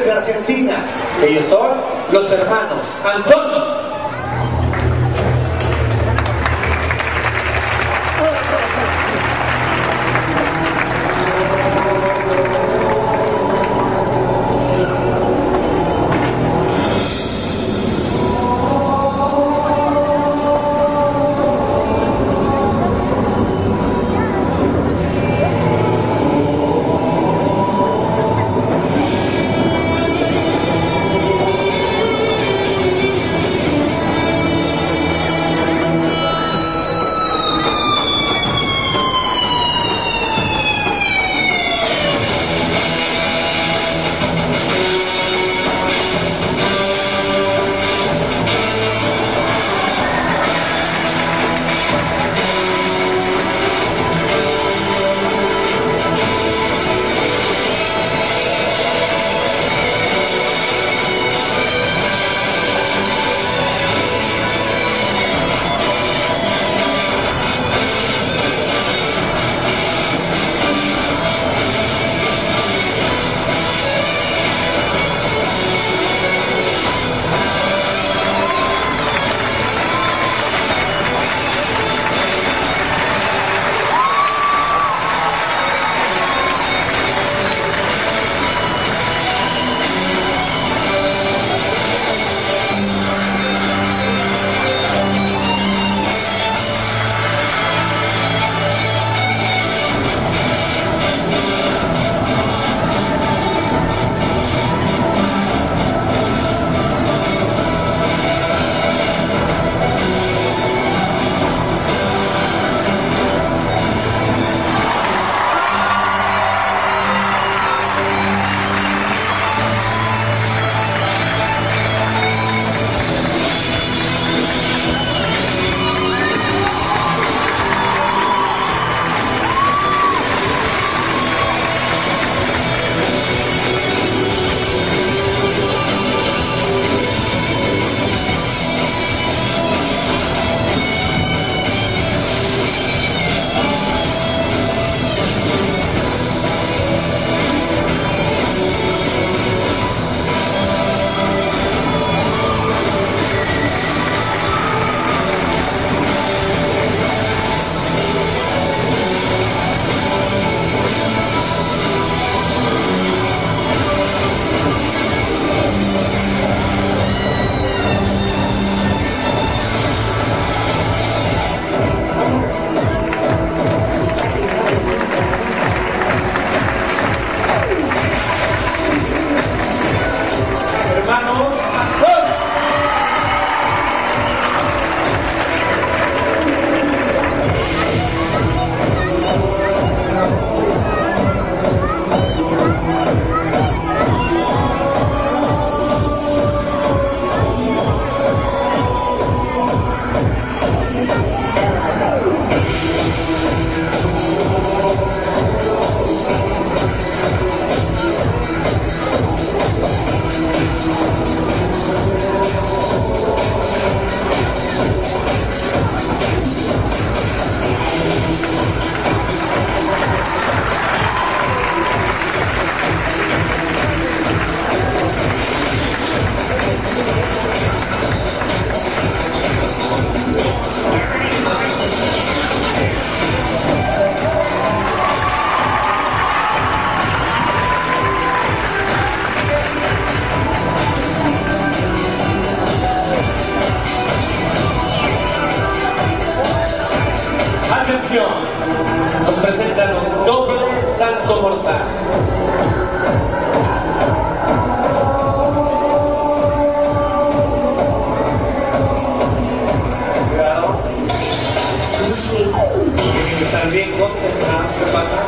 desde Argentina. Ellos son los hermanos Antón. Nos presentan un doble salto mortal. Cuidado. Tienen que estar bien concentrados. ¿Qué pasa?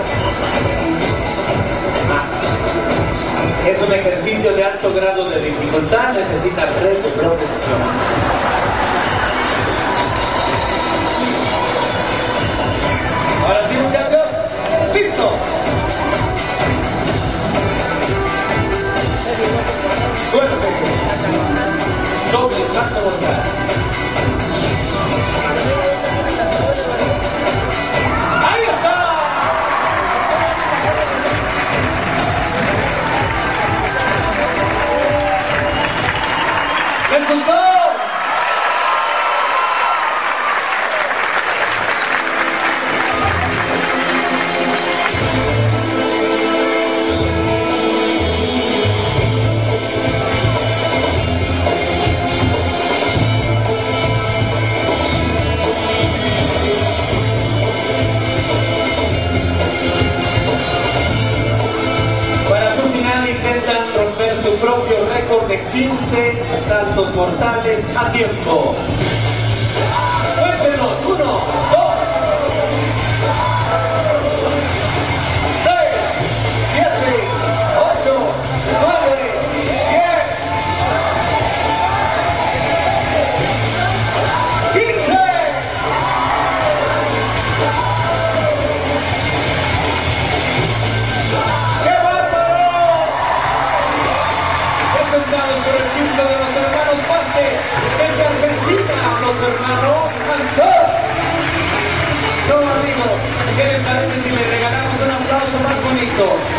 Es un ejercicio de alto grado de dificultad, necesita red de protección. Ahora sí, muchachos, ¡listos! ¡Suerte! Doble salto mortal. ¡Ahí está! mortales a tiempo. Cuéntenos, 1, 2, 6, 7, 8, 9, 10, 15. ¡Qué bárbaro! Presentados por el quinto de los hermanos Pase, desde Argentina, los hermanos Antón. No, amigos, ¿qué les parece si le regalamos un aplauso más bonito?